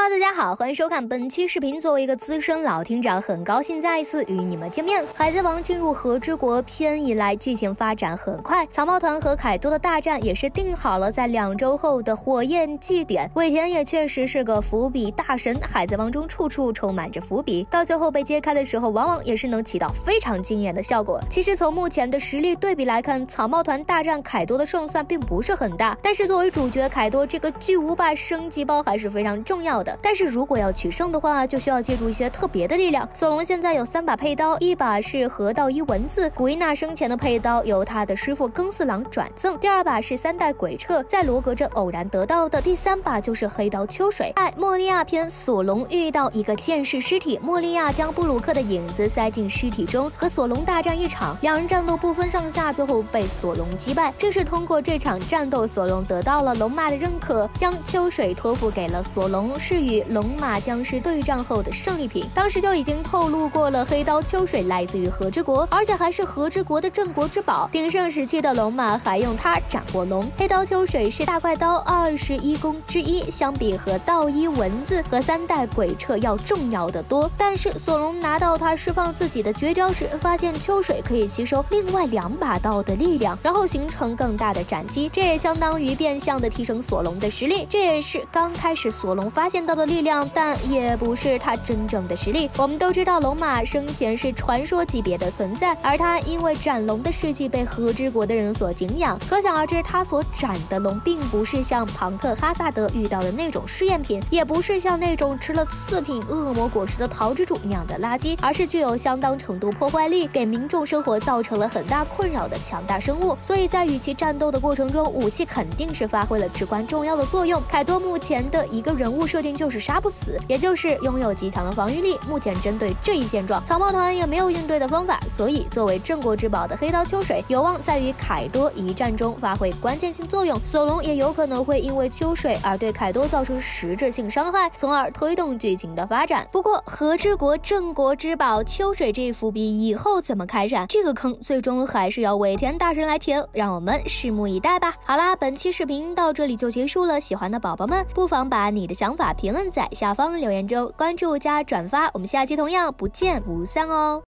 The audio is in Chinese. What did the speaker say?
Hello， 大家好，欢迎收看本期视频。作为一个资深老听者，很高兴再一次与你们见面。海贼王进入和之国篇以来，剧情发展很快，草帽团和凯多的大战也是定好了在2周后的火焰祭典。尾田也确实是个伏笔大神，海贼王中处处充满着伏笔，到最后被揭开的时候，往往也是能起到非常惊艳的效果。其实从目前的实力对比来看，草帽团大战凯多的胜算并不是很大，但是作为主角，凯多这个巨无霸升级包还是非常重要的。但是如果要取胜的话，就需要借助一些特别的力量。索隆现在有3把佩刀，一把是河道一文字，古伊娜生前的佩刀由他的师傅庚四郎转赠，第2把是3代鬼彻在罗格镇偶然得到的，第3把就是黑刀秋水。在莫利亚篇，索隆遇到一个剑士尸体，莫利亚将布鲁克的影子塞进尸体中，和索隆大战一场，2人战斗不分上下，最后被索隆击败。正是通过这场战斗，索隆得到了龙马的认可，将秋水托付给了索隆，是与龙马僵尸对战后的胜利品。当时就已经透露过了，黑刀秋水来自于和之国，而且还是和之国的镇国之宝。鼎盛时期的龙马还用它斩过龙。黑刀秋水是大怪刀21弓之一，相比河道一文字和3代鬼彻要重要的多。但是索隆拿到它释放自己的绝招时，发现秋水可以吸收另外2把刀的力量，然后形成更大的斩击，这也相当于变相的提升索隆的实力。这也是刚开始索隆发现到的力量，但也不是他真正的实力。我们都知道龙马生前是传说级别的存在，而他因为斩龙的事迹被和之国的人所敬仰，可想而知他所斩的龙并不是像庞克哈萨德遇到的那种试验品，也不是像那种吃了次品恶魔果实的桃之主那样的垃圾，而是具有相当程度破坏力，给民众生活造成了很大困扰的强大生物。所以在与其战斗的过程中，武器肯定是发挥了至关重要的作用。凯多目前的一个人物设定就是杀不死，也就是拥有极强的防御力。目前针对这一现状，草帽团也没有应对的方法，所以作为镇国之宝的黑刀秋水有望在与凯多一战中发挥关键性作用。索隆也有可能会因为秋水而对凯多造成实质性伤害，从而推动剧情的发展。不过和之国镇国之宝秋水这一伏笔以后怎么开展，这个坑最终还是要尾田大神来填，让我们拭目以待吧。好啦，本期视频到这里就结束了，喜欢的宝宝们不妨把你的想法评论在下方留言中，关注加转发，我们下期同样不见不散哦。